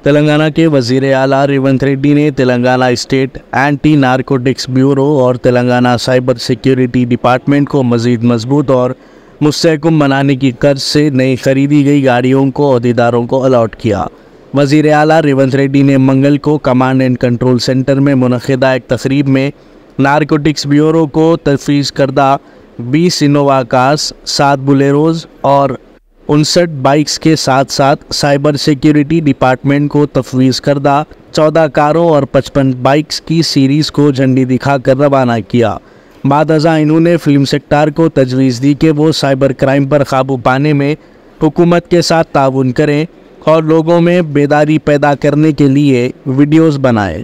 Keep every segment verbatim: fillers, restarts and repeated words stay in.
तेलंगाना के वज़ीर आला रेवंत रेड्डी ने Telangana state anti narcotics bureau और तेलंगाना साइबर सिक्योरिटी डिपार्टमेंट को मज़ीद मजबूत और मुस्तहकम बनाने की कर्ज से नई खरीदी गई गाड़ियों को अहदेदारों को अलॉट किया। वज़ीर आला रेवंत रेड्डी ने मंगल को कमांड एंड कंट्रोल सेंटर में मुनक़िदा एक तकरीब में नारकोटिक्स ब्यूरो को तफवीज़ करदा बीस इनोवा कार्स, सात बुलेरोज और उनसठ बाइक्स के साथ साथ साइबर सिक्योरिटी डिपार्टमेंट को तफवीज़ करदा चौदह कारों और पचपन बाइक्स की सीरीज़ को झंडी दिखाकर रवाना किया। बाद अज़ा इन्होंने फिल्म सेक्टर को तजवीज़ दी कि वो साइबर क्राइम पर काबू पाने में हुकूमत के साथ ताउन करें और लोगों में बेदारी पैदा करने के लिए वीडियोस बनाएं।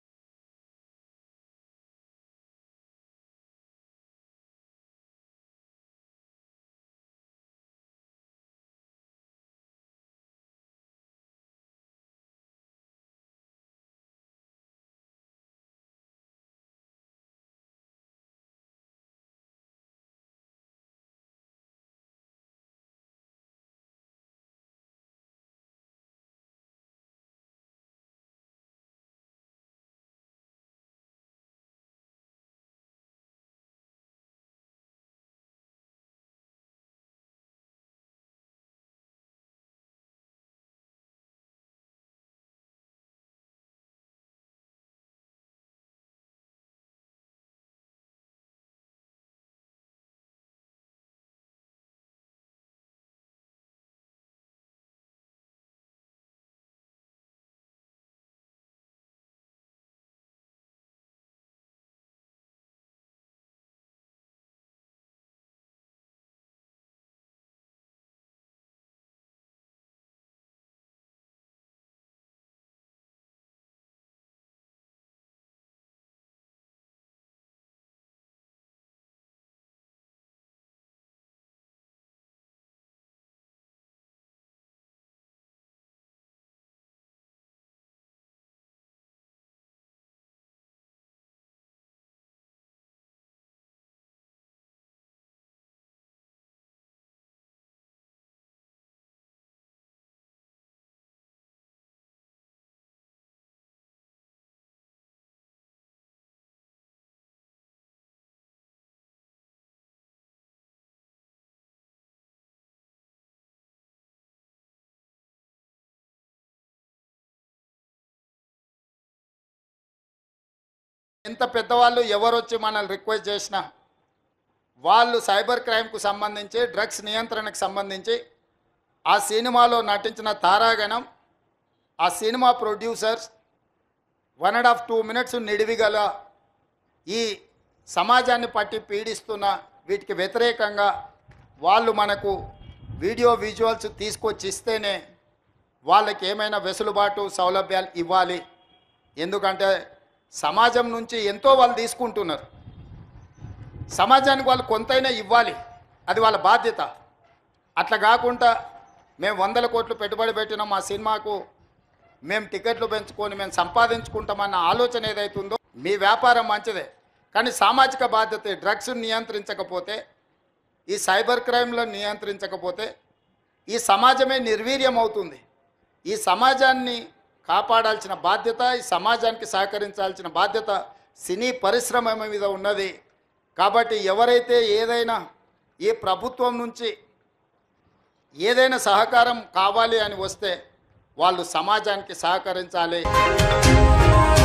ఎంత పెద్దవాళ్ళు ఎవరొచ్చి మనల్ని రిక్వెస్ట్ చేసినా వాళ్ళు సైబర్ క్రైమ్కు సంబంధించి డ్రగ్స్ నియంత్రణకు సంబంధించి ఆ సినిమాలో నటించిన తారాగణం ఆ సినిమా producers one and half two minutes నిడివిగల ఈ సమాజాన్ని పట్టి పీడిస్తున్న వీటికి వ్యతిరేకంగా వాళ్ళు మనకు వీడియో విజువల్స్ తీసుకొచ్చి ఇస్తేనే వాళ్ళకి ఏమైనా వెసులుబాటు సౌలభ్యాలు ఇవ్వాలి. ఎందుకంటే సమాజం నుంచి ఎంతో వాళ్ళు తీసుకుంటున్నారు, సమాజానికి వాళ్ళు కొంతైనా ఇవ్వాలి, అది వాళ్ళ బాధ్యత. అట్లా కాకుండా మేము వందల కోట్లు పెట్టుబడి పెట్టిన మా సినిమాకు మేము టికెట్లు పెంచుకొని మేము సంపాదించుకుంటామన్న ఆలోచన ఏదైతుందో మీ వ్యాపారం మంచిదే, కానీ సామాజిక బాధ్యత డ్రగ్స్ నియంత్రించకపోతే, ఈ సైబర్ క్రైమ్లను నియంత్రించకపోతే ఈ సమాజమే నిర్వీర్యం అవుతుంది. ఈ సమాజాన్ని కాపాడాల్సిన బాధ్యత, ఈ సమాజానికి సహకరించాల్సిన బాధ్యత సినీ పరిశ్రమ మీద ఉన్నది. కాబట్టి ఎవరైతే ఏదైనా ఈ ప్రభుత్వం నుంచి ఏదైనా సహకారం కావాలి అని వస్తే వాళ్ళు సమాజానికి సహకరించాలి.